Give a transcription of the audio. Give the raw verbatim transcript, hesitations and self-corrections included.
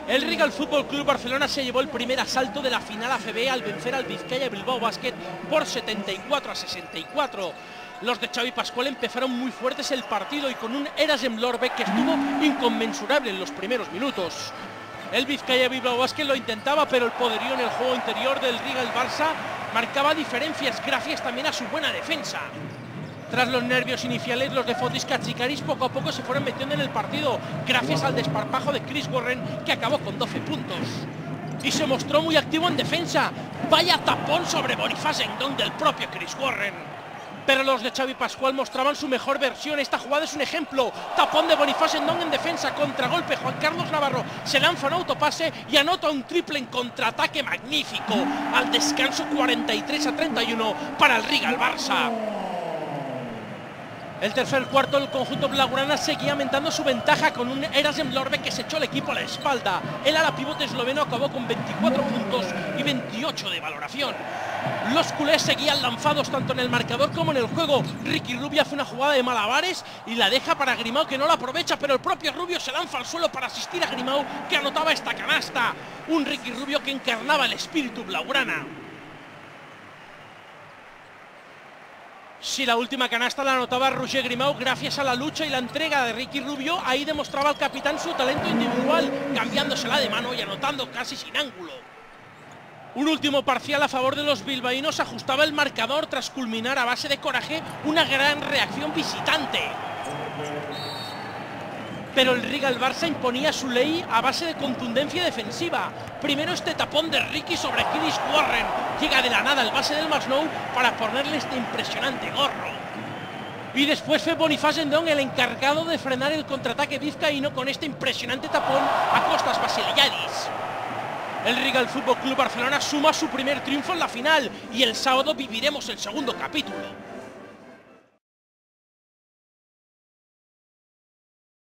El Rigal Fútbol Club Barcelona se llevó el primer asalto de la final A C B al vencer al Vizcaya Bilbao Basket por setenta y cuatro a sesenta y cuatro. Los de Xavi Pascual empezaron muy fuertes el partido y con un Erasem Lorbeck que estuvo inconmensurable en los primeros minutos. El Vizcaya Bilbao Basket lo intentaba, pero el poderío en el juego interior del Rigal Barça marcaba diferencias gracias también a su buena defensa. Tras los nervios iniciales, los de Fotis Katsikaris poco a poco se fueron metiendo en el partido, gracias al desparpajo de Chris Warren, que acabó con doce puntos. Y se mostró muy activo en defensa. Vaya tapón sobre Boniface Ndong del propio Chris Warren. Pero los de Xavi Pascual mostraban su mejor versión. Esta jugada es un ejemplo. Tapón de Boniface Ndong en defensa, contragolpe. Juan Carlos Navarro se lanza un autopase y anota un triple en contraataque magnífico. Al descanso, cuarenta y tres a treinta y uno para el Rigal Barça. El tercer cuarto, el conjunto blaugrana seguía aumentando su ventaja con un Erasem Lorbeck que se echó el equipo a la espalda. El ala pivote esloveno acabó con veinticuatro puntos y veintiocho de valoración. Los culés seguían lanzados tanto en el marcador como en el juego. Ricky Rubio hace una jugada de malabares y la deja para Grimau, que no la aprovecha, pero el propio Rubio se lanza al suelo para asistir a Grimau, que anotaba esta canasta. Un Ricky Rubio que encarnaba el espíritu blaugrana. Si la última canasta la anotaba Roger Grimau gracias a la lucha y la entrega de Ricky Rubio, ahí demostraba el capitán su talento individual, cambiándosela de mano y anotando casi sin ángulo. Un último parcial a favor de los bilbaínos ajustaba el marcador tras culminar a base de coraje una gran reacción visitante. Pero el Rigal Barça imponía su ley a base de contundencia defensiva. Primero este tapón de Ricky sobre Chris Warren. Llega de la nada el base del Masnou para ponerle este impresionante gorro. Y después fue Boniface Ndong el encargado de frenar el contraataque vizcaíno con este impresionante tapón a Costas Vassiliadis. El Rigal Fútbol Club Barcelona suma su primer triunfo en la final y el sábado viviremos el segundo capítulo.